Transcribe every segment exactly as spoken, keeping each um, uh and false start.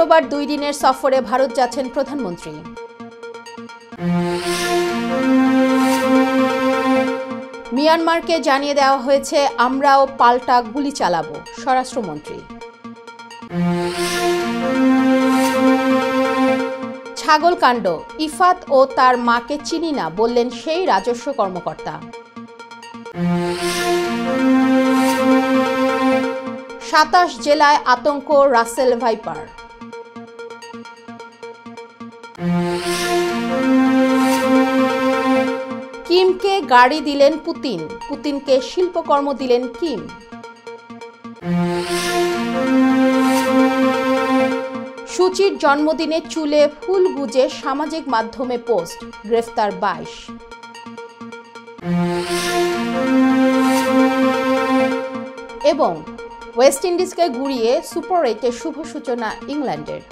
শুক্রবার দুই দিনের সফরে ভারত যাচ্ছেন প্রধানমন্ত্রী। মিয়ানমারকে জানিয়ে দেওয়া হয়েছে আমরাও পাল্টা গুলি চালাবো, স্বরাষ্ট্রমন্ত্রী। ছাগলকাণ্ড, ইফাত ও তার মাকে চিনি না বললেন সেই রাজস্ব কর্মকর্তা। সাতাশ জেলায় আতঙ্ক রাসেল ভাইপার। কিমকে গাড়ি দিলেন পুতিন, পুতিনকে শিল্পকর্ম দিলেন কিম। সুচির জন্মদিনে চুলে ফুল গুজে সামাজিক মাধ্যমে পোস্ট, গ্রেফতার বাইশ। এবং ওয়েস্ট ইন্ডিজকে গুড়িয়ে সুপার এইটের শুভ সূচনা ইংল্যান্ডের।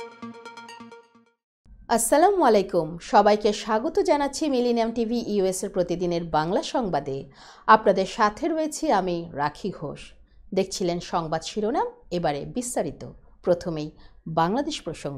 আসসালামু আলাইকুম, সবাইকে স্বাগত জানাচ্ছি মিলেনিয়াম টিভি ইউএস এর প্রতিদিনের বাংলা সংবাদে। আপনাদের সাথে রয়েছি আমি রাখি ঘোষ। দেখছিলেন সংবাদ শিরোনাম, এবারে বিস্তারিত। প্রথমেই বাংলাদেশ প্রসঙ্গ।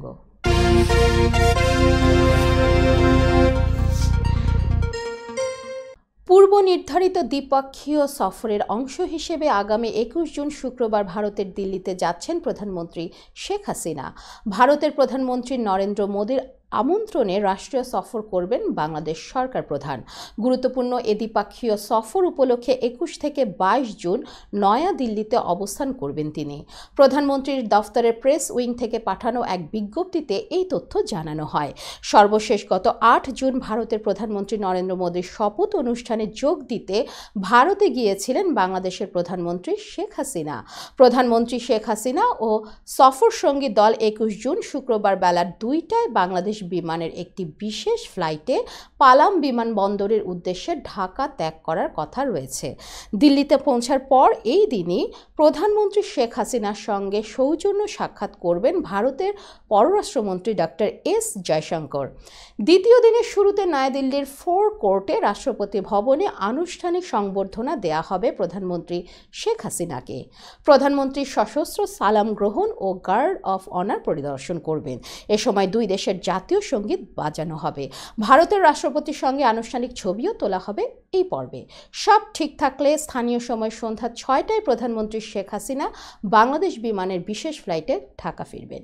পূর্ব নির্ধারিত দ্বিপক্ষীয় সফরের অংশ হিসেবে আগামী একুশ জুন শুক্রবার ভারতের দিল্লিতে যাচ্ছেন প্রধানমন্ত্রী শেখ হাসিনা। ভারতের প্রধানমন্ত্রী নরেন্দ্র মোদীর আমন্ত্রণে রাষ্ট্রীয় সফর করবেন বাংলাদেশ সরকার প্রধান। গুরুত্বপূর্ণ এ দ্বিপক্ষীয় সফর উপলক্ষে একুশ থেকে বাইশ জুন নয়া দিল্লিতে অবস্থান করবেন তিনি। প্রধানমন্ত্রীর দফতরের প্রেস উইং থেকে পাঠানো এক বিজ্ঞপ্তিতে এই তথ্য জানানো হয়। সর্বশেষ গত আট জুন ভারতের প্রধানমন্ত্রী নরেন্দ্র মোদীর শপথ অনুষ্ঠানে যোগ দিতে ভারতে গিয়েছিলেন বাংলাদেশের প্রধানমন্ত্রী শেখ হাসিনা। প্রধানমন্ত্রী শেখ হাসিনা ও সফর সঙ্গী দল একুশ জুন শুক্রবার বেলা দুইটায় বাংলাদেশ বিমানের একটি বিশেষ ফ্লাইটে পালাম বিমানবন্দরের উদ্দেশ্যে ঢাকা ত্যাগ করার কথা রয়েছে। দিল্লিতে পৌঁছার পর এই দিনই প্রধানমন্ত্রী শেখ হাসিনার সঙ্গে সৌজন্য সাক্ষাৎ করবেন ভারতের পররাষ্ট্রমন্ত্রী ডক্টর এস জয়শঙ্কর। দ্বিতীয় দিনের শুরুতে নয়াদিল্লির ফোর কোর্টে রাষ্ট্রপতি ভবনে আনুষ্ঠানিক সংবর্ধনা দেয়া হবে প্রধানমন্ত্রী শেখ হাসিনাকে। প্রধানমন্ত্রী সশস্ত্র সালাম গ্রহণ ও গার্ড অফ অনার পরিদর্শন করবেন। এ সময় দুই দেশের জাতীয় সঙ্গীত বাজানো হবে। ভারতের রাষ্ট্রপতির সঙ্গে আনুষ্ঠানিক ছবিও তোলা হবে এই পর্বে। সব ঠিক থাকলে স্থানীয় সময় সন্ধ্যা ছয়টায় প্রধানমন্ত্রী শেখ হাসিনা বাংলাদেশ বিমানের বিশেষ ফ্লাইটে ঢাকা ফিরবেন।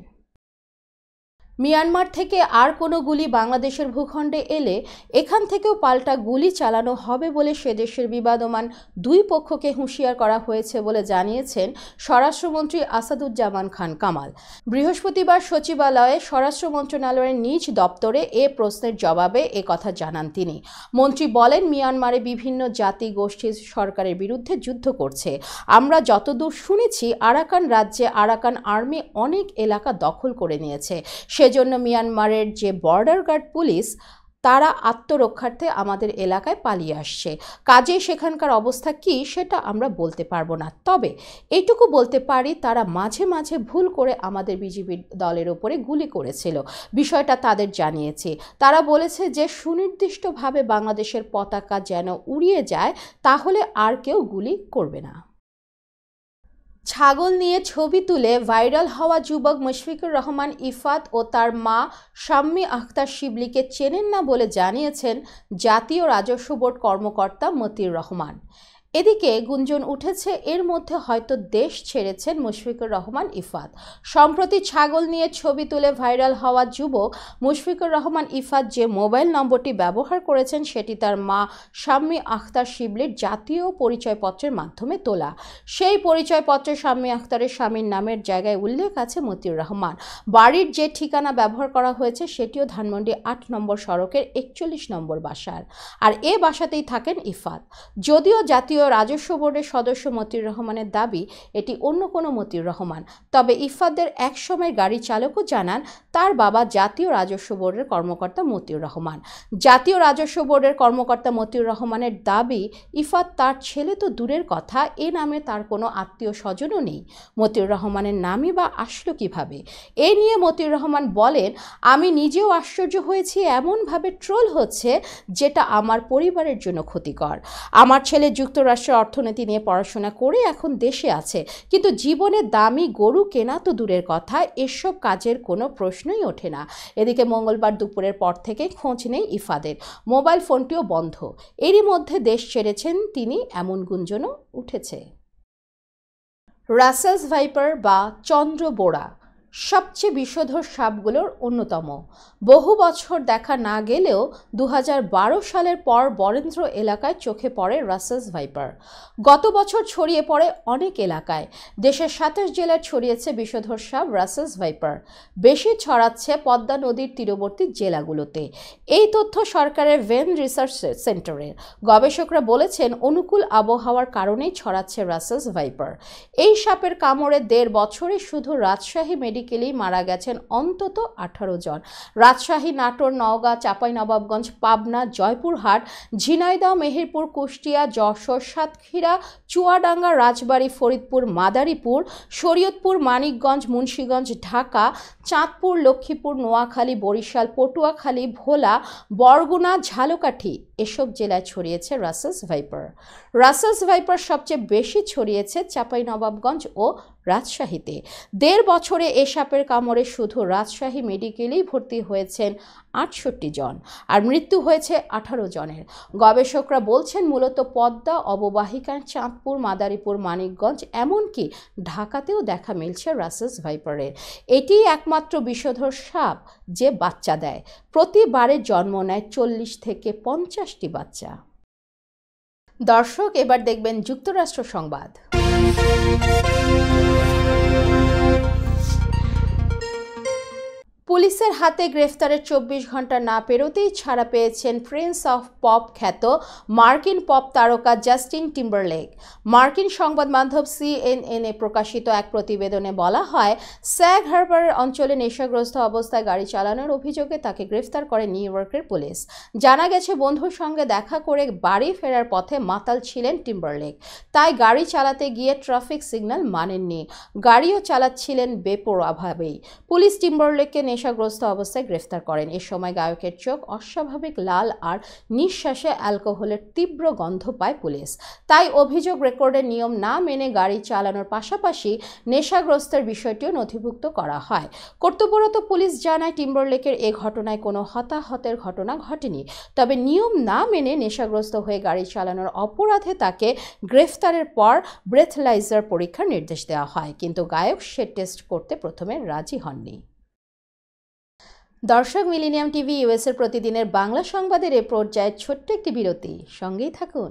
মিয়ানমার থেকে আর কোনো গুলি বাংলাদেশের ভূখণ্ডে এলে এখান থেকেও পাল্টা গুলি চালানো হবে বলে সে দেশের বিবাদমান দুই পক্ষকে হুঁশিয়ার করা হয়েছে বলে জানিয়েছেন স্বরাষ্ট্রমন্ত্রী আসাদুজ্জামান খান কামাল। বৃহস্পতিবার সচিবালয়ে স্বরাষ্ট্র মন্ত্রণালয়ের নিজ দপ্তরে এ প্রশ্নের জবাবে এ কথা জানান তিনি। মন্ত্রী বলেন, মিয়ানমারে বিভিন্ন জাতি গোষ্ঠী সরকারের বিরুদ্ধে যুদ্ধ করছে। আমরা যতদূর শুনেছি আরাকান রাজ্যে আরাকান আর্মি অনেক এলাকা দখল করে নিয়েছে। সেজন্য মিয়ানমারের যে বর্ডার গার্ড পুলিশ তারা আত্মরক্ষার্থে আমাদের এলাকায় পালিয়ে আসছে। কাজেই সেখানকার অবস্থা কি সেটা আমরা বলতে পারবো না, তবে এইটুকু বলতে পারি তারা মাঝে মাঝে ভুল করে আমাদের বিজিবি দলের ওপরে গুলি করেছিল। বিষয়টা তাদের জানিয়েছি। তারা বলেছে যে সুনির্দিষ্টভাবে বাংলাদেশের পতাকা যেন উড়িয়ে যায়, তাহলে আর কেউ গুলি করবে না। ছাগল নিয়ে ছবি তুলে ভাইরাল হওয়া যুবক মুশফিকুর রহমান ইফাত ও তার মা শাম্মী আখতার শিবলিকে চেনেন না বলে জানিয়েছেন জাতীয় রাজস্ব বোর্ড কর্মকর্তা মতিউর রহমান। এদিকে গুঞ্জন উঠেছে এর মধ্যে হয়তো দেশ ছেড়েছেন মুশফিকুর রহমান ইফাত। সম্প্রতি ছাগল নিয়ে ছবি তুলে ভাইরাল হওয়া যুবক মুশফিকুর রহমান ইফাত যে মোবাইল নম্বরটি ব্যবহার করেছেন সেটি তার মা শাম্মী আখতার শিবলির জাতীয় পরিচয়পত্রের মাধ্যমে তোলা। সেই পরিচয়পত্রে শাম্মী আখতারের স্বামীর নামের জায়গায় উল্লেখ আছে মতিউর রহমান। বাড়ির যে ঠিকানা ব্যবহার করা হয়েছে সেটিও ধানমন্ডি আট নম্বর সড়কের একচল্লিশ নম্বর বাসার, আর এ বাসাতেই থাকেন ইফাত। যদিও জাতীয় রাজস্ব বোর্ডের সদস্য মতিউর রহমানের দাবি এটি অন্য কোনো মতিউর রহমান, তবে ইফাতদের এক সময় গাড়ি চালকও জানান তার বাবা জাতীয় রাজস্ব বোর্ডের কর্মকর্তা মতিউর রহমান। জাতীয় রাজস্ব বোর্ডের কর্মকর্তা মতিউর রহমানের দাবি, ইফাত তার ছেলে তো দূরের কথা, এ নামে তার কোনো আত্মীয় স্বজনও নেই। মতিউর রহমানের নামই বা আসলো কিভাবে? এ নিয়ে মতিউর রহমান বলেন, আমি নিজেও আশ্চর্য হয়েছি, এমনভাবে ট্রোল হচ্ছে যেটা আমার পরিবারের জন্য ক্ষতিকর। আমার ছেলে যুক্তরাষ্ট্র যুক্তরাষ্ট্রের অর্থনীতি নিয়ে পড়াশোনা করে এখন দেশে আছে, কিন্তু জীবনে দামি গরু কেনা তো দূরের কথা, এসব কাজের কোনো প্রশ্নই ওঠে না। এদিকে মঙ্গলবার দুপুরের পর থেকে খোঁজ নেই ইফাদের, মোবাইল ফোনটিও বন্ধ। এরই মধ্যে দেশ ছেড়েছেন তিনি, এমন গুঞ্জনও উঠেছে। রাসেলস ভাইপার বা চন্দ্রবোড়া সবচেয়ে বিষধর সাপগুলোর অন্যতম। বহু বছর দেখা না গেলেও দু হাজার বারো সালের পর বরেন্দ্র এলাকায় চোখে পড়ে রাসেলস ভাইপার। গত বছর ছড়িয়ে পড়ে অনেক এলাকায়। দেশের সাতাশ জেলায় ছড়িয়েছে বিষধর সাপ রাসেলস ভাইপার। বেশি ছড়াচ্ছে পদ্মা নদীর তীরবর্তী জেলাগুলোতে। এই তথ্য সরকারের ভেন রিসার্চ সেন্টারের। গবেষকরা বলেছেন, অনুকূল আবহাওয়ার কারণেই ছড়াচ্ছে রাসেলস ভাইপার। এই সাপের কামড়ে দেড় বছরে শুধু রাজশাহী মেডিকেলেই মারা গেছেন অন্তত আঠারো জন। রাজশাহী, নাটোর, নওগাঁ, চাঁপাইনবাবগঞ্জ, পাবনা, জয়পুরহাট, ঝিনাইদহ, মেহেরপুর, কুষ্টিয়া, যশোর, সাতক্ষীরা, চুয়াডাঙ্গা, রাজবাড়ী, ফরিদপুর, মাদারীপুর, শরীয়তপুর, মানিকগঞ্জ, মুন্সিগঞ্জ, ঢাকা, চাঁদপুর, লক্ষ্মীপুর, নোয়াখালী, বরিশাল, পটুয়াখালী, ভোলা, বরগুনা, ঝালকাঠি এসব জেলায় ছড়িয়েছে রাসেলস ভাইপার। রাসেলস ভাইপার সবচেয়ে বেশি ছড়িয়েছে চাঁপাইনবাবগঞ্জ ও রাজশাহীতে। দেড় বছরে এ সাপের কামড়ে শুধু রাজশাহী মেডিকেলেই ভর্তি হয়েছেন আটষট্টি জন, আর মৃত্যু হয়েছে আঠারো জনের। গবেষকরা বলছেন, মূলত পদ্মা অববাহিকার চাঁদপুর, মাদারীপুর, মানিকগঞ্জ, এমনকি ঢাকাতেও দেখা মিলছে রাসেলস ভাইপারের। এটি একমাত্র বিষধর সাপ যে বাচ্চা দেয়। প্রতিবারে জন্ম নেয় চল্লিশ থেকে পঞ্চাশটি বাচ্চা। দর্শক, এবার দেখবেন যুক্তরাষ্ট্র সংবাদ। পুলিশের হাতে গ্রেফতারের চব্বিশ ঘন্টা না পেরোতেই ছাড়া পেয়েছেন প্রিন্স অফ পপ খ্যাত মার্কিন পপ তারকা জাস্টিন টিম্বারলেক। মার্কিন সংবাদ মাধ্যম সিএনএন এ প্রকাশিত এক প্রতিবেদনে বলা হয়, স্যাগ হারবার অঞ্চলে নেশাগ্রস্ত অবস্থায় গাড়ি চালানোর অভিযোগে তাকে গ্রেফতার করে নিউ ইয়র্কের পুলিশ। জানা গেছে, বন্ধুর সঙ্গে দেখা করে বাড়ি ফেরার পথে মাতাল ছিলেন টিম্বারলেক, তাই গাড়ি চালাতে গিয়ে ট্রাফিক সিগন্যাল মানেননি। গাড়িও চালাচ্ছিলেন বেপরোয়াভাবেই। পুলিশ টিম্বারলেককে নেশাগ্রস্ত অবস্থায় গ্রেফতার করেন। এ সময় গায়কের চোখ অস্বাভাবিক লাল আর নিঃশ্বাসে অ্যালকোহলের তীব্র গন্ধ পায় পুলিশ। তাই অভিযোগ রেকর্ডের নিয়ম না মেনে গাড়ি চালানোর পাশাপাশি নেশাগ্রস্তের বিষয়টিও নথিভুক্ত করা হয়। কর্তব্যরত পুলিশ জানায়, টিম্বারলেকের এ ঘটনায় কোনো হতাহতের ঘটনা ঘটেনি, তবে নিয়ম না মেনে নেশাগ্রস্ত হয়ে গাড়ি চালানোর অপরাধে তাকে গ্রেফতারের পর ব্রেথলাইজার পরীক্ষার নির্দেশ দেওয়া হয়, কিন্তু গায়ক সে টেস্ট করতে প্রথমে রাজি হননি। দর্শক, মিলেনিয়াম টিভি ইউএসের প্রতিদিনের বাংলা সংবাদের এ পর্যায়ে ছোট্ট একটি বিরতি, সঙ্গেই থাকুন।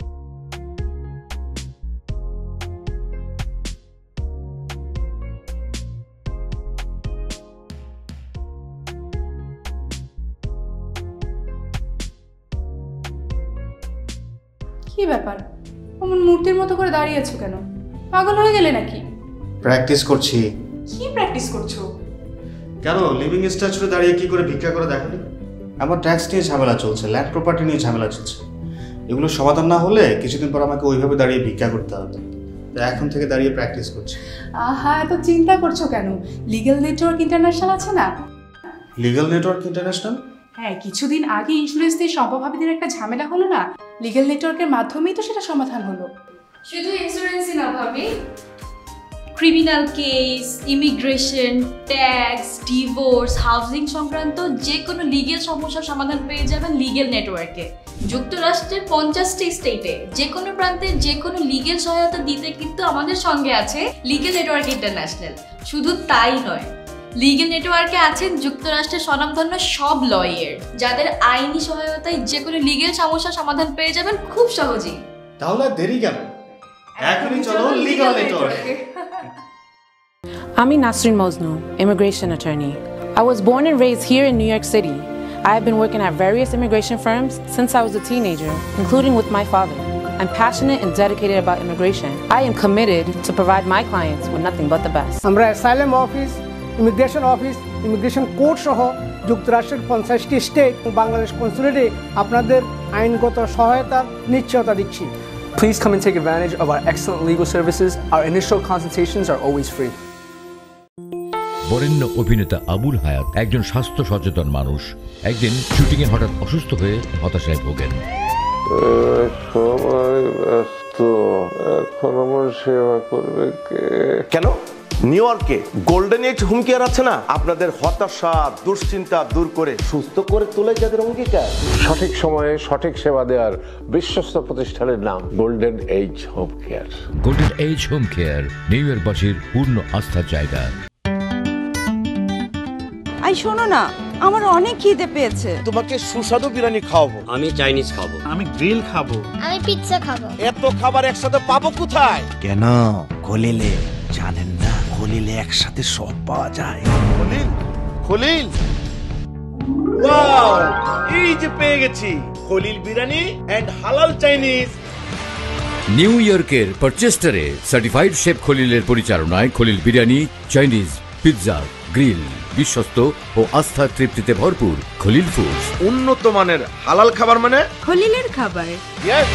কি ব্যাপার, অমন মূর্তির মতো করে দাঁড়িয়ে আছো কেন? পাগল হয়ে গেলে নাকি? প্র্যাকটিস করছি। কি প্র্যাকটিস করছো? কেন, লিভিং স্ট্যাচুরে দাঁড়িয়ে কি করে ভিক্ষা করে দেখালি? আমার ট্যাক্স নিয়ে ঝামেলা চলছে, ল্যান্ড প্রপার্টি নিয়ে ঝামেলা চলছে। এগুলো সমাধান না হলে কিছুদিন পর আমাকে ওইভাবে দাঁড়িয়ে ভিক্ষা করতে হবে। তো এখন থেকে দাঁড়িয়ে প্র্যাকটিস করছি। আহা, এত চিন্তা করছো কেন? লিগ্যাল নেটওয়ার্ক ইন্টারন্যাশনাল আছে না? Legal network international? হ্যাঁ, কিছুদিন আগে ইন্স্যুরেন্স দিয়ে সম্পভাবীদের একটা ঝামেলা হলো না, লিগ্যাল নেটওয়ার্কের মাধ্যমেই তো সেটা সমাধান হলো। শুধু ইন্স্যুরেন্সই না ভাবি, criminal case, immigration, tax, divorce, housing সংক্রান্ত যে কোনো লিগ্যাল সমস্যার সমাধান পেয়ে যাবেন লিগ্যাল নেটওয়ার্কে। যুক্তরাষ্ট্রের পঞ্চাশটি স্টেটে যে কোনো প্রান্তে যে কোনো লিগ্যাল সহায়তা দিতে কিন্তু আমাদের সঙ্গে আছে লিগ্যাল নেটওয়ার্ক ইন্টারন্যাশনাল। শুধু তাই নয়, লিগ্যাল নেটওয়ার্কে আছেন যুক্তরাষ্ট্রের স্বনামধন্য সব লয়ার, যাদের আইনি সহায়তায় যে কোনো লিগ্যাল সমস্যার সমাধান পেয়ে যাবেন খুব সহজেই। তাহলে দেরি কেন? এখনই চলো লিগ্যাল নেটওয়ার্কে। I'm Nasrin Mosnu, immigration attorney. I was born and raised here in New York City. I have been working at various immigration firms since I was a teenager, including with my father. I'm passionate and dedicated about immigration. I am committed to provide my clients with nothing but the best. আমরা asylum office, immigration office, immigration court সহ যুক্তরাষ্ট্রের পঞ্চাশটি state ও বাংলাদেশ কনসুলেটে আপনাদের আইনগত সহায়তার নিশ্চয়তা দিচ্ছি। Please come and take advantage of our excellent legal services. Our initial consultations are always free. বরেণ্য অভিনেতা আবুল হায়াত একজন স্বাস্থ্য সচেতন মানুষ। একদিন শুটিংয়ে হঠাৎ অসুস্থ হয়ে হতাশায় ভোগেন। সবাই ব্যস্ত, তো এখন আমার সেবা করবে কে? কেন নিউ ইয়র্কে গোল্ডেন এইজ হোম কেয়ার আছে না, আপনাদের হতাশা দুশ্চিন্তা দূর করে সুস্থ করে তোলে যাদের অঙ্গীকার। সঠিক সময়ে সঠিক সেবা দেওয়ার বিশ্বস্ত প্রতিষ্ঠানের নাম golden age home care. Golden age home care new ইয়র্কবাসীর পূর্ণ আস্থার জায়গা। আই শোনো না, আমার অনেক খিদে পেয়েছে। তোমাকে সুস্বাদু বিরিয়ানি খাওয়াবো। আমি চাইনিজ খাবো। আমি গ্রিল খাবো। আমি পিৎজা খাবো। এত খাবার একসাথে পাবো কোথায়? কেন খলিলে জানেন না, খলিলে একসাথে সব পাওয়া যায়। খলিল খলিল ওয়াও, এই যে পেয়ে গেছি খলিল বিরিয়ানি এন্ড হালাল চাইনিজ। নিউ ইয়র্কের পারচেস্টারে সার্টিফাইড শেফ খলিলের পরিচালনায় Khalil biryani, Chinese, pizza, grill, বিশ্বস্ত ও আস্থার তৃপ্তিতে ভরপুর খলিল ফুডস। উন্নত মানের হালাল খাবার মানে খলিলের খাবার। ইয়েস।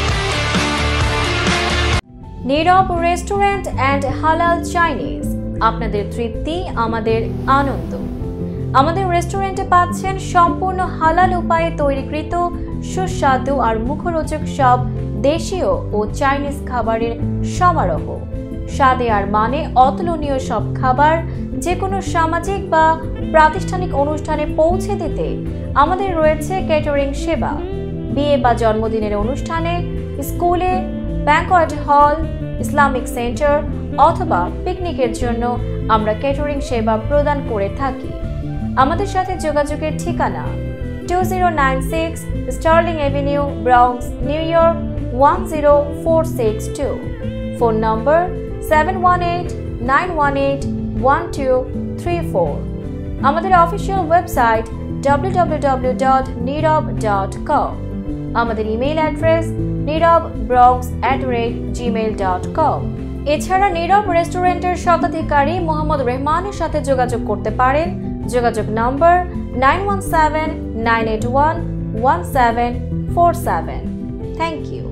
নীরব রেস্টুরেন্ট অ্যান্ড হালাল চাইনিজ, আপনাদের তৃপ্তি আমাদের আনন্দ। আমাদের রেস্টুরেন্টে পাচ্ছেন সম্পূর্ণ হালাল উপায়ে তৈরিকৃত সুস্বাদু আর মুখরোচক সব দেশীয় ও চাইনিজ খাবারের সমারোহ। স্বাদে আর মানে অতুলনীয় সব খাবার যে কোনো সামাজিক বা প্রাতিষ্ঠানিক অনুষ্ঠানে পৌঁছে দিতে আমাদের রয়েছে ক্যাটারিং সেবা। বিয়ে বা জন্মদিনের অনুষ্ঠানে, স্কুলে, ব্যাংকোয়েট হল, ইসলামিক সেন্টার অথবা পিকনিকের জন্য আমরা ক্যাটারিং সেবা প্রদান করে থাকি। আমাদের সাথে যোগাযোগের ঠিকানা two zero nine six Sterling Avenue, Bronx, New York one zero four six two. Phone number seven one eight nine one eight one two three four. আমাদের official website W W W dot Nirob dot com. আমাদের email address Nirob Bronx at the rate Gmail dot com. এছাড়া নীরব রেস্টুরেন্টের স্বত্বাধিকারী মোহাম্মদ রেহমানের সাথে যোগাযোগ করতে পারেন। যোগাযোগ number nine one seven nine eight one one seven four seven. Thank you.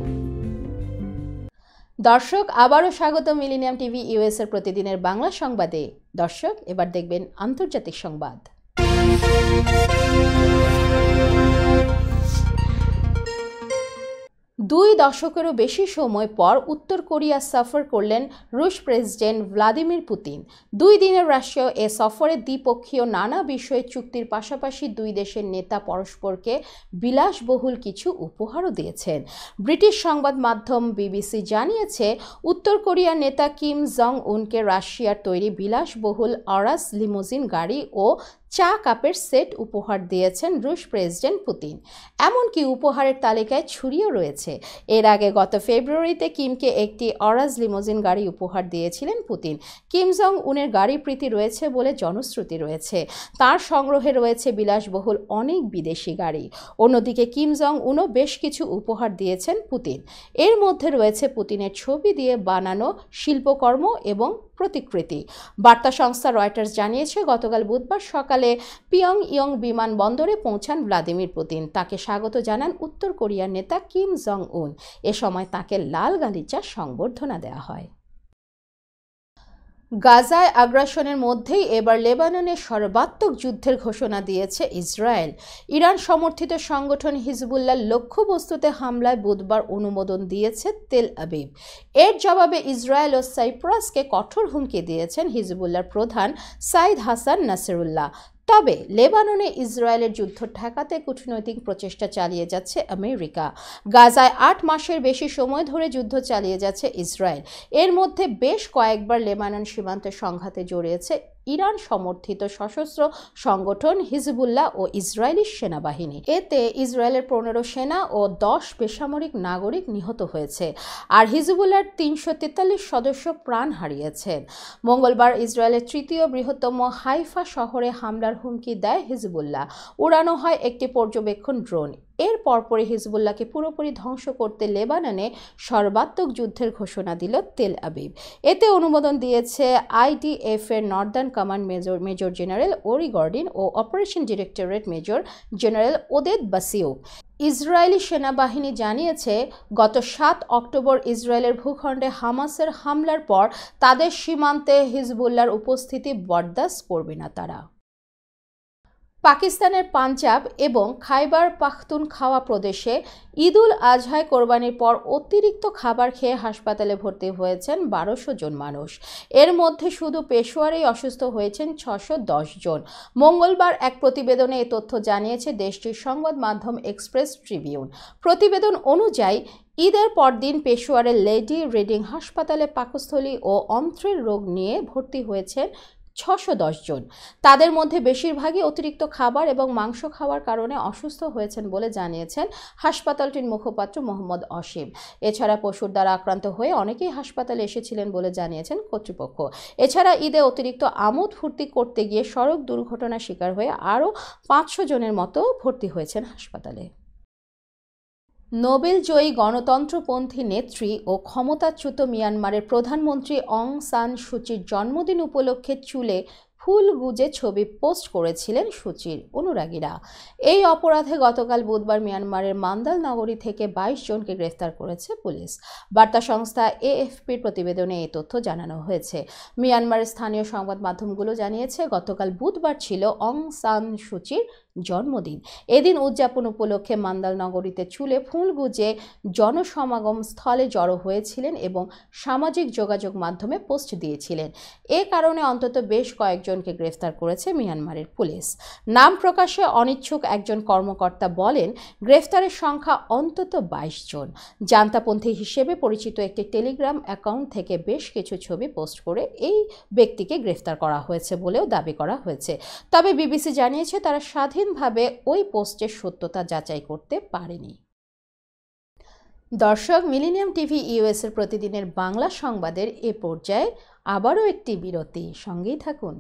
দর্শক, আবারও স্বাগত মিলেনিয়াম টিভি ইউএস এর প্রতিদিনের বাংলা সংবাদে। দর্শক, এবার দেখবেন আন্তর্জাতিক সংবাদ। দুই দশকেরও বেশি সময় পর উত্তর কোরিয়া সফর করলেন রুশ প্রেসিডেন্ট ভ্লাদিমির পুতিন। দুই দিনের রাশীয় এ সফরে দ্বিপক্ষীয় নানা বিষয়ে চুক্তির পাশাপাশি দুই দেশের নেতা পরস্পরকে বিলাসবহুল কিছু উপহারও দিয়েছেন। ব্রিটিশ সংবাদ মাধ্যম বিবিসি জানিয়েছে, উত্তর কোরিয়ার নেতা কিম জং উনকে রাশিয়ার তৈরি বিলাসবহুল অরাস লিমোজিন গাড়ি ও চা কাপের সেট উপহার দিয়েছেন রুশ প্রেসিডেন্ট পুতিন। এমনকি উপহারের তালিকায় ছুরিও রয়েছে। এর আগে গত ফেব্রুয়ারিতে কিমকে একটি অরাজ লিমোজিন গাড়ি উপহার দিয়েছিলেন পুতিন। কিম জং উনের গাড়ি প্রীতি রয়েছে বলে জনশ্রুতি রয়েছে। তার সংগ্রহে রয়েছে বিলাসবহুল অনেক বিদেশি গাড়ি। অন্যদিকে কিম জং উনও বেশ কিছু উপহার দিয়েছেন পুতিন। এর মধ্যে রয়েছে পুতিনের ছবি দিয়ে বানানো শিল্পকর্ম এবং প্রতিকৃতি। বার্তা সংস্থা রয়টার্স জানিয়েছে, গতকাল বুধবার সকালে পিয়ং ইয়ং বিমানবন্দরে পৌঁছান ভ্লাদিমির পুতিন। তাকে স্বাগত জানান উত্তর কোরিয়ার নেতা কিম জং উন। এ সময় তাকে লাল গালিচার সংবর্ধনা দেওয়া হয়। গাজায় আগ্রাসনের মধ্যেই এবার লেবাননে সর্বাত্মক যুদ্ধের ঘোষণা দিয়েছে ইসরায়েল। ইরান সমর্থিত সংগঠন হিজবুল্লাহর লক্ষ্যবস্তুতে হামলায় বুধবার অনুমোদন দিয়েছে তেল আবিব। এর জবাবে ইসরায়েল ও সাইপ্রাসকে কঠোর হুমকি দিয়েছেন হিজবুল্লাহর প্রধান সাইদ হাসান নাসিরুল্লাহ। তবে লেবাননে ইসরায়েলের যুদ্ধ ঠেকাতে কূটনৈতিক প্রচেষ্টা চালিয়ে যাচ্ছে আমেরিকা। গাজায় আট মাসের বেশি সময় ধরে যুদ্ধ চালিয়ে যাচ্ছে ইসরায়েল। এর মধ্যে বেশ কয়েকবার লেবানন সীমান্তে সংঘাতে জড়িয়েছে ইরান সমর্থিত সশস্ত্র সংগঠন হিজবুল্লাহ ও ইসরায়েলি সেনাবাহিনী। এতে ইসরায়েলের পনেরো সেনা ও দশ বেসামরিক নাগরিক নিহত হয়েছে, আর হিজবুল্লাহর তিনশো তেতাল্লিশ সদস্য প্রাণ হারিয়েছেন। মঙ্গলবার ইসরায়েলের তৃতীয় বৃহত্তম হাইফা শহরে হামলার হুমকি দেয় হিজবুল্লাহ। উড়ানো হয় একটি পর্যবেক্ষণ ড্রোন। এর পরপরই হিজবুল্লাহকে পুরোপুরি ধ্বংস করতে লেবাননে সর্বাত্মক যুদ্ধের ঘোষণা দিল তেল আবিব। এতে অনুমোদন দিয়েছে আইডিএফ এর Northern Command Major Major General Ori Gordin ও operation directorate Major General Oded Basiuk. Israeli সেনাবাহিনী জানিয়েছে, গত সাত অক্টোবর ইসরায়েলের ভূখণ্ডে হামাসের হামলার পর তাদের সীমান্তে হিজবুল্লাহর উপস্থিতি বরদাস্ত করবে না তারা। পাকিস্তানের পাঞ্জাব এবং খাইবার পাখতুনখাওয়া প্রদেশে ঈদ উল আজহায় কোরবানির পর অতিরিক্ত খাবার খেয়ে হাসপাতালে ভর্তি হয়েছেন বারোশো জন মানুষ। এর মধ্যে শুধু পেশোয়ারেই অসুস্থ হয়েছেন ছশো দশ জন। মঙ্গলবার এক প্রতিবেদনে এ তথ্য জানিয়েছে দেশটির সংবাদ মাধ্যম এক্সপ্রেস ট্রিবিউন। প্রতিবেদন অনুযায়ী ঈদের পরদিন পেশোয়ারের লেডি রিডিং হাসপাতালে পাকস্থলী ও অন্ত্রের রোগ নিয়ে ভর্তি হয়েছেন ছশো দশ জন। তাদের মধ্যে বেশিরভাগই অতিরিক্ত খাবার এবং মাংস খাওয়ার কারণে অসুস্থ হয়েছেন বলে জানিয়েছেন হাসপাতালটির মুখপাত্র মোহাম্মদ অসীম। এছাড়া পশুর দ্বারা আক্রান্ত হয়ে অনেকেই হাসপাতালে এসেছিলেন বলে জানিয়েছেন কর্তৃপক্ষ। এছাড়া ঈদে অতিরিক্ত আমোদ ফুর্তি করতে গিয়ে সড়ক দুর্ঘটনার শিকার হয়ে আরও পাঁচশো জনের মতো ভর্তি হয়েছেন হাসপাতালে। নোবেল জয়ী গণতন্ত্রপন্থী নেত্রী ও ক্ষমতাচ্যুত মিয়ানমারের প্রধানমন্ত্রী অং সান সুচির জন্মদিন উপলক্ষে চুলে ফুল গুজে ছবি পোস্ট করেছিলেন সুচির অনুরাগীরা। এই অপরাধে গতকাল বুধবার মিয়ানমারের মান্দাল নগরী থেকে বাইশ জনকে গ্রেফতার করেছে পুলিশ। বার্তা সংস্থা এএফপির প্রতিবেদনে এই তথ্য জানানো হয়েছে। মিয়ানমারের স্থানীয় সংবাদ মাধ্যমগুলো জানিয়েছে গতকাল বুধবার ছিল অং সান সুচির জন্মদিন। এদিন উদযাপন উপলক্ষে মান্দাল নগরীতে চুলে ফুল গুজে জনসমাগম স্থলে জড়ো হয়েছিলেন এবং সামাজিক যোগাযোগ মাধ্যমে পোস্ট দিয়েছিলেন। এ কারণে অন্তত বেশ কয়েকজনকে গ্রেফতার করেছে মিয়ানমারের পুলিশ। নাম প্রকাশে অনিচ্ছুক একজন কর্মকর্তা বলেন, গ্রেফতারের সংখ্যা অন্তত বাইশ জন। জান্তাপন্থী হিসেবে পরিচিত একটি টেলিগ্রাম অ্যাকাউন্ট থেকে বেশ কিছু ছবি পোস্ট করে এই ব্যক্তিকে গ্রেফতার করা হয়েছে বলেও দাবি করা হয়েছে। তবে বিবিসি জানিয়েছে তারা স্বাধীনভাবে ওই পোস্টের সত্যতা যাচাই করতে পারেনি। দর্শক, মিলেনিয়াম টিভি ইউএস এর প্রতিদিনের বাংলা সংবাদের এ পর্যায়ে আবারও একটি বিরতি, সঙ্গেই থাকুন।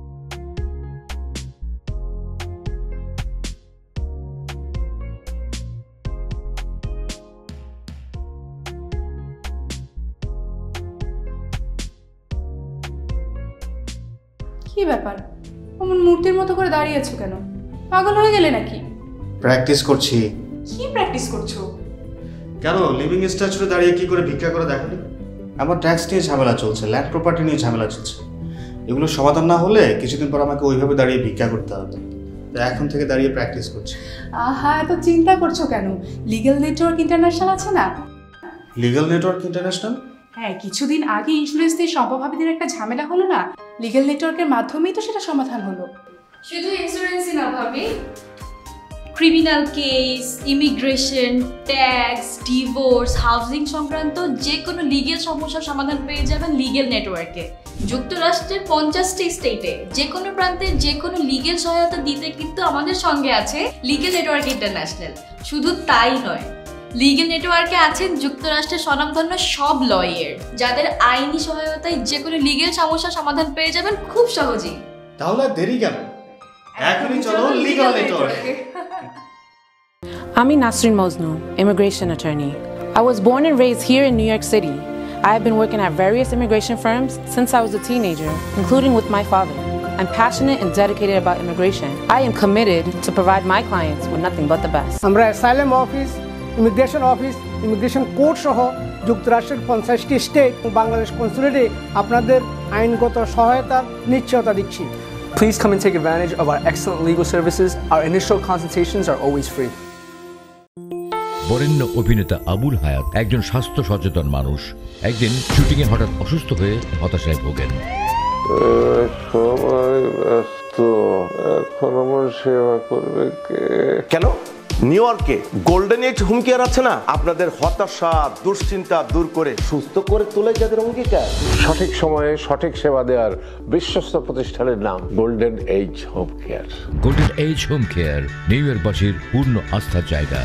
কি ব্যাপার, অমন মূর্তির মতো করে দাঁড়িয়ে আছো কেন? পাগল হয়ে গেলে নাকি? প্র্যাকটিস করছি। কি প্র্যাকটিস করছো? কেন লিভিং স্ট্যাচুরে দাঁড়িয়ে কি করে ভিক্ষা করে দেখনি? আমার ট্যাক্স নিয়ে ঝামেলা চলছে, ল্যান্ড প্রপার্টি নিয়ে ঝামেলা চলছে। এগুলো সমাধান না হলে কিছুদিন পর আমাকে ওইভাবে দাঁড়িয়ে ভিক্ষা করতে হবে। তাই এখন থেকে দাঁড়িয়ে প্র্যাকটিস করছি। আহা, এত চিন্তা করছো কেন? লিগ্যাল নেটওয়ার্ক ইন্টারন্যাশনাল আছে না? Legal network international? হ্যাঁ, কিছুদিন আগে ইন্স্যুরেন্স দিয়ে সম্পভাবীদের একটা ঝামেলা হলো না, লিগ্যাল নেটওয়ার্কের মাধ্যমেই তো সেটা সমাধান হলো। শুধু ইন্স্যুরেন্সই না ভাবি, criminal case, immigration, tax, divorce, housing সংক্রান্ত যে কোনো লিগেল সমস্যার সমাধান পেয়ে যাবেন লিগেল নেটওয়ার্কে। যুক্তরাষ্ট্রের পঞ্চাশটি স্টেটে যে কোনো প্রান্তে যে কোনো লিগেল সহায়তা দিতে কিন্তু আমাদের সঙ্গে আছে লিগেল নেটওয়ার্ক ইন্টারন্যাশনাল। শুধু তাই নয়, লিগেল নেটওয়ার্কে আছেন যুক্তরাষ্ট্রের স্বনামধন্য সব লয়ার, যাদের আইনি সহায়তায় যে কোনো লিগেল সমস্যার সমাধান পেয়ে যাবেন খুব সহজেই। তাহলে দেরি কেন? এখনই চলো লিগ্যাল নেটওয়ার্কে। I'm Nasrin Mosnu, immigration attorney. I was born and raised here in New York City. I have been working at various immigration firms since I was a teenager, including with my father. I'm passionate and dedicated about immigration. I am committed to provide my clients with nothing but the best. আমরা asylum office, immigration office, immigration court সহ যুক্তরাষ্ট্রের পঞ্চাশটি state ও বাংলাদেশ কনসুলেটে আপনাদের আইনগত সহায়তার নিশ্চয়তা দিচ্ছি। Please come and take advantage of our excellent legal services. Our initial consultations are always free. বরেণ্য অভিনেতা আবুল হায়াত একজন স্বাস্থ্য সচেতন মানুষ। একদিন শুটিংয়ে হঠাৎ অসুস্থ হয়ে হতাশায় ভোগেন। সবাই ব্যস্ত, এখন আমার সেবা করবে কে? কেন নিউ ইয়র্কে গোল্ডেন এজ হোম কেয়ার আছে না, আপনাদের হতাশা দুশ্চিন্তা দূর করে সুস্থ করে তোলে যাদের অঙ্গীকার। সঠিক সময়ে সঠিক সেবা দেওয়ার বিশ্বস্ত প্রতিষ্ঠানের নাম golden age home care. Golden age home care new ইয়র্কবাসীর পূর্ণ আস্থার জায়গা।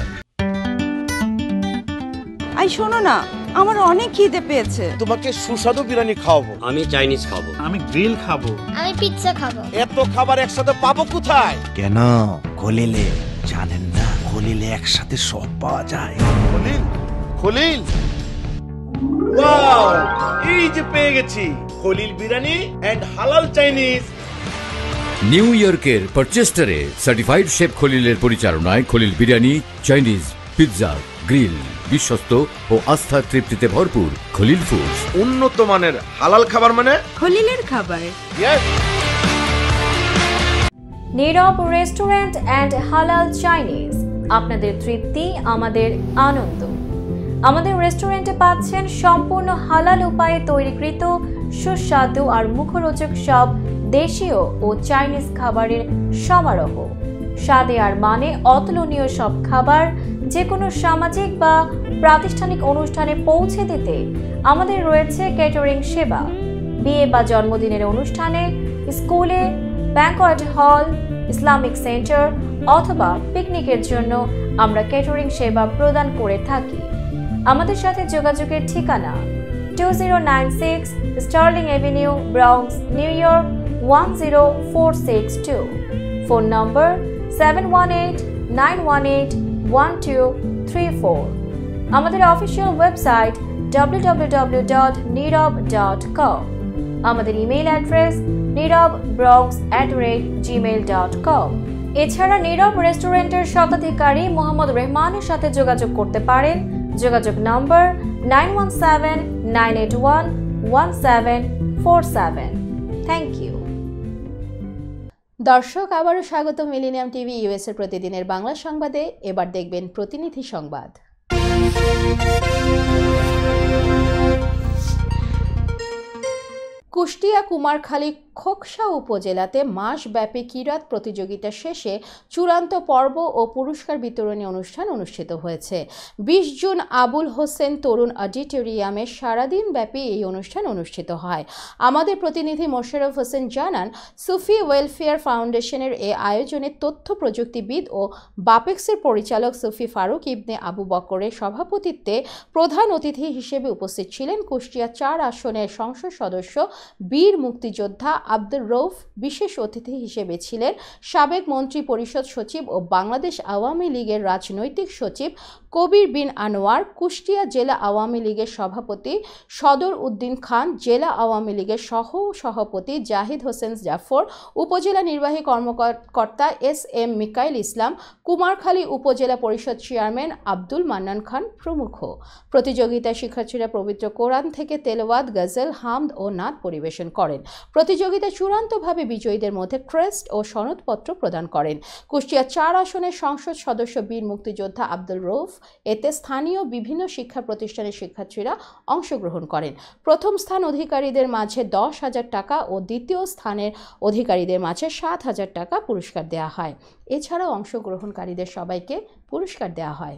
আই শোনো না, আমার অনেক খিদে পেয়েছে। তোমাকে সুস্বাদু বিরিয়ানি খাওয়াবো। আমি চাইনিজ খাবো। আমি গ্রিল খাবো। আমি পিৎজা খাবো। এত খাবার একসাথে পাবো কোথায়? কেন খলিলে জানেন না, খলিলে একসাথে সব পাওয়া যায়। খলিল খলিল ওয়াও, এই যে পেয়ে গেছি খলিল বিরিয়ানি এন্ড হালাল চাইনিজ। নিউ ইয়র্কের পারচেস্টারে সার্টিফাইড শেফ খলিলের পরিচালনায় Khalil biryani, Chinese, pizza, grill, বিশ্বস্ত ও আস্থার তৃপ্তিতে ভরপুর খলিল ফুডস। উন্নত মানের হালাল খাবার মানে খলিলের খাবার। নীরব রেস্টুরেন্ট অ্যান্ড হালাল চাইনিজ, আপনাদের তৃপ্তি আমাদের আনন্দ। আমাদের রেস্টুরেন্টে পাচ্ছেন সম্পূর্ণ হালাল উপায়ে তৈরিকৃত সুস্বাদু আর মুখরোচক সব দেশীয় ও চাইনিজ খাবারের সমারোহ। স্বাদে আর মানে অতুলনীয় সব খাবার যে কোনো সামাজিক বা প্রাতিষ্ঠানিক অনুষ্ঠানে পৌঁছে দিতে আমাদের রয়েছে ক্যাটারিং সেবা। বিয়ে বা জন্মদিনের অনুষ্ঠানে, স্কুলে, ব্যাংকোয়েট হল, ইসলামিক সেন্টার অথবা পিকনিকের জন্য আমরা ক্যাটারিং সেবা প্রদান করে থাকি। আমাদের সাথে যোগাযোগের ঠিকানা two zero nine six Sterling Avenue, Bronx, New York one zero four six two. Phone number seven one eight nine one eight one two three four. আমাদের official website W W W dot Nirob dot com. আমাদের email address Nirob Bronx at rate Gmail dot com. এছাড়া নীরব রেস্টুরেন্টের স্বত্বাধিকারী মোহাম্মদ রেহমানের সাথে যোগাযোগ করতে পারেন। যোগাযোগ number nine one seven nine eight one one seven four seven. Thank you. দর্শক, আবারও স্বাগত মিলেনিয়াম টিভি ইউএস এর প্রতিদিনের বাংলা সংবাদে। এবার দেখবেন প্রতিনিধি সংবাদ। কুষ্টিয়া কুমারখালী খোকসা উপজেলাতে মাসব্যাপী কিরাত প্রতিযোগিতা শেষে চূড়ান্ত পর্ব ও পুরস্কার বিতরণী অনুষ্ঠান অনুষ্ঠিত হয়েছে। বিশ জুন আবুল হোসেন তরুণ অডিটোরিয়ামে সারাদিন ব্যাপী এই অনুষ্ঠান অনুষ্ঠিত হয়। আমাদের প্রতিনিধি মোশাররফ হোসেন জানান, সুফি ওয়েলফেয়ার ফাউন্ডেশনের এ আয়োজনে তথ্য প্রযুক্তিবিদ ও বাপেক্সের পরিচালক সুফি ফারুক ইবনে আবু বকরের সভাপতিত্বে প্রধান অতিথি হিসেবে উপস্থিত ছিলেন কুষ্টিয়া চার আসনের সংসদ সদস্য বীর মুক্তিযোদ্ধা আব্দুর রৌফ। বিশেষ অতিথি হিসেবে ছিলেন সাবেক মন্ত্রী পরিষদ সচিব ও বাংলাদেশ আওয়ামী লীগের রাজনৈতিক সচিব কবির বিন আনোয়ার, কুষ্টিয়া জেলা আওয়ামী লীগের সভাপতি সদর উদ্দিন খান, জেলা আওয়ামী লীগের সহ সভাপতি জাহিদ হোসেন জাফর, উপজেলা নির্বাহী কর্মকর্তা এস এম মিকাইল ইসলাম, কুমারখালী উপজেলা পরিষদ চেয়ারম্যান আব্দুল মান্নান খান প্রমুখ। প্রতিযোগিতায় শিক্ষার্থীরা পবিত্র কোরআন থেকে তেলাওয়াত, গজল, হামদ ও নাত পরিবেশন করেন। প্রতিযোগিতা চূড়ান্তভাবে বিজয়ীদের মধ্যে ক্রেস্ট ও সনদপত্র প্রদান করেন। কুষ্টিয়া চার আসনের সংসদ সদস্য বীর মুক্তিযোদ্ধা আব্দুল রৌফ, এতে স্থানীয় বিভিন্ন শিক্ষা প্রতিষ্ঠানের শিক্ষার্থীরা অংশগ্রহণ করেন। প্রথম স্থান অধিকারীদের মাঝে দশ হাজার টাকা ও দ্বিতীয় স্থানের অধিকারীদের মাঝে সাত হাজার টাকা পুরস্কার দেওয়া হয়। এছাড়াও অংশগ্রহণকারীদের সবাইকে পুরস্কার দেওয়া হয়।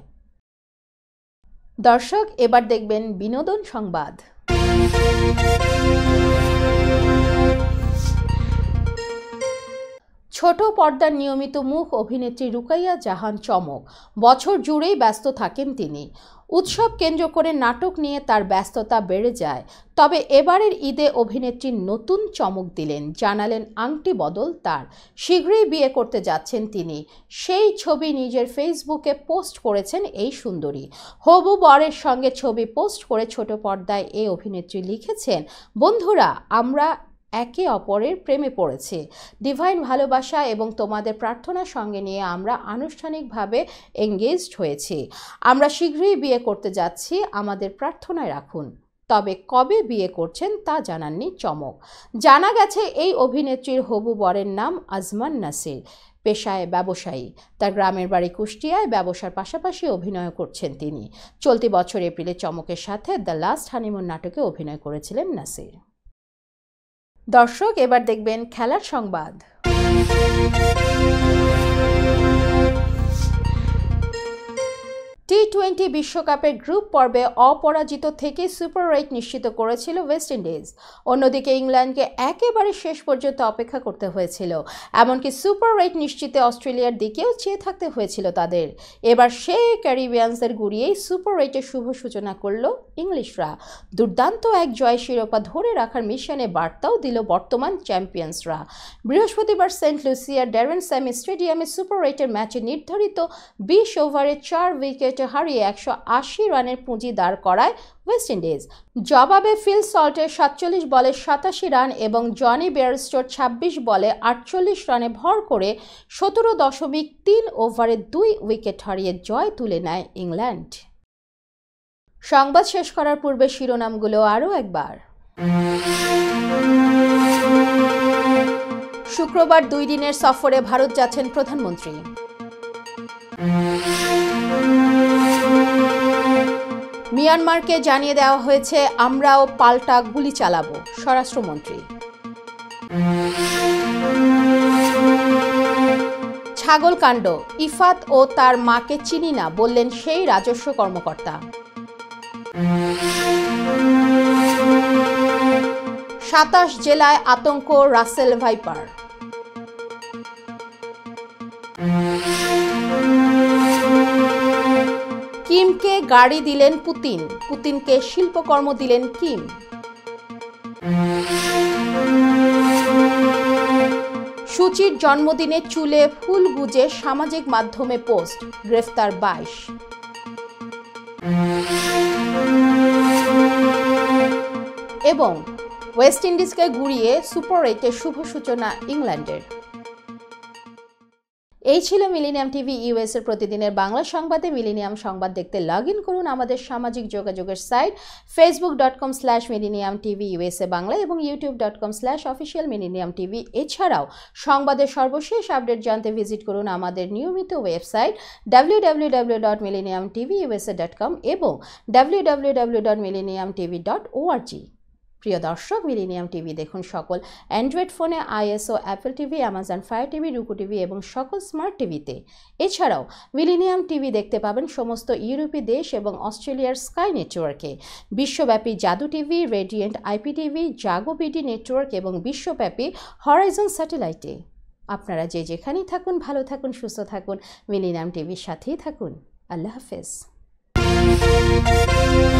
দর্শক, এবার দেখবেন বিনোদন সংবাদ। ছোট পর্দার নিয়মিত মুখ অভিনেত্রী রুকাইয়া জাহান চমক। বছর জুড়েই ব্যস্ত থাকেন তিনি। উৎসব কেন্দ্র করে নাটক নিয়ে তার ব্যস্ততা বেড়ে যায়। তবে এবারের ঈদে অভিনেত্রী নতুন চমক দিলেন, জানালেন আংটি বদল তার। শীঘ্রই বিয়ে করতে যাচ্ছেন তিনি। সেই ছবি নিজের ফেসবুকে পোস্ট করেছেন এই সুন্দরী। হবু বরের সঙ্গে ছবি পোস্ট করে ছোট পর্দায় এই অভিনেত্রী লিখেছেন, বন্ধুরা, আমরা একে অপরের প্রেমে পড়েছে। ডিভাইন ভালোবাসা এবং তোমাদের প্রার্থনার সঙ্গে নিয়ে আমরা আনুষ্ঠানিকভাবে এঙ্গেজড হয়েছি। আমরা শীঘ্রই বিয়ে করতে যাচ্ছি, আমাদের প্রার্থনায় রাখুন। তবে কবে বিয়ে করছেন তা জানাননি চমক। জানা গেছে এই অভিনেত্রীর হবু বরের নাম আজমান নাসির। পেশায় ব্যবসায়ী। তার গ্রামের বাড়ি কুষ্টিয়ায়। ব্যবসার পাশাপাশি অভিনয় করছেন তিনি। চলতি বছর এপ্রিলে চমকের সাথে দ্য লাস্ট হানিমুন নাটকে অভিনয় করেছিলেন নাসির। দর্শক, এবার দেখবেন খেলার সংবাদ। টি টোয়েন্টি বিশ্বকাপের গ্রুপ পর্বে অপরাজিত থেকে সুপার এইট নিশ্চিত করেছিল ওয়েস্ট ইন্ডিজ। অন্যদিকে ইংল্যান্ডকে একেবারে শেষ পর্যন্ত অপেক্ষা করতে হয়েছিল। এমনকি সুপার এইট নিশ্চিতে অস্ট্রেলিয়ার দিকেও চেয়ে থাকতে হয়েছিল তাদের। এবার সেই ক্যারিবিয়ানসদের গুড়িয়েই সুপার এইটের শুভ সূচনা করল ইংলিশরা। দুর্দান্ত এক জয় শিরোপা ধরে রাখার মিশনে বার্তাও দিল বর্তমান চ্যাম্পিয়ন্সরা। বৃহস্পতিবার সেন্ট লুসিয়ার ড্যারেন স্যামি স্টেডিয়ামে সুপার এইটের ম্যাচে নির্ধারিত বিশ ওভারে চার উইকেট হারিয়ে একশো আশি রানের পুঁজি দাঁড় করায় ওয়েস্ট ইন্ডিজ। জবাবে ফিল সল্টের সাতচল্লিশ বলে সাতাশি রান এবং জনি বেয়ারস্টোর ছাব্বিশ বলে আটচল্লিশ রানে ভর করে সতেরো দশমিক তিন ওভারে দুই উইকেট হারিয়ে জয় তুলে নেয় ইংল্যান্ড। সংবাদ শেষ করার পূর্বে শিরোনামগুলো আরও একবার। শুক্রবার দুই দিনের সফরে ভারত যাচ্ছেন প্রধানমন্ত্রী। মিয়ানমারকে জানিয়ে দেওয়া হয়েছে আমরাও পাল্টা গুলি চালাবো, স্বরাষ্ট্রমন্ত্রী। ছাগলকাণ্ড, ইফাত ও তার মাকে চিনি না বললেন সেই রাজস্ব কর্মকর্তা। সাতাশ জেলায় আতঙ্ক রাসেল ভাইপার। কিমকে গাড়ি দিলেন পুতিন, পুতিনকে শিল্পকর্ম দিলেন কিম। সুচির জন্মদিনে চুলে ফুল গুজে সামাজিক মাধ্যমে পোস্ট, গ্রেফতার বাইশ। এবং ওয়েস্ট ইন্ডিজকে গুড়িয়ে সুপার এইটে শুভ সূচনা ইংল্যান্ডের। এই ছিল মিলেনিয়াম টিভি ইউএস এর প্রতিদিনের বাংলা সংবাদে। মিলেনিয়াম সংবাদ দেখতে লগ ইন করুন আমাদের সামাজিক যোগাযোগের site Facebook dot com slash Millennium TV USA Bangla এবং YouTube dot com slash official Millennium TV. এছাড়াও সংবাদের সর্বশেষ আপডেট জানতে ভিজিট করুন আমাদের নিয়মিত website W W W dot Millennium TV USA dot com এবং W W W dot Millennium TV dot org. প্রিয় দর্শক, মিলেনিয়াম টিভি দেখুন সকল অ্যান্ড্রয়েড ফোনে, ISO, Apple TV, Amazon Fire TV, Roku TV এবং সকল স্মার্ট টিভিতে। এছাড়াও মিলেনিয়াম টিভি দেখতে পাবেন সমস্ত ইউরোপীয় দেশ এবং অস্ট্রেলিয়ার স্কাই নেটওয়ার্কে, বিশ্বব্যাপী Jadu TV, Radiant IP TV, Jago BD network এবং বিশ্বব্যাপী হরাইজন স্যাটেলাইটে। আপনারা যে যেখানেই থাকুন ভালো থাকুন, সুস্থ থাকুন, মিলেনিয়াম টিভির সাথেই থাকুন। আল্লাহ হাফেজ।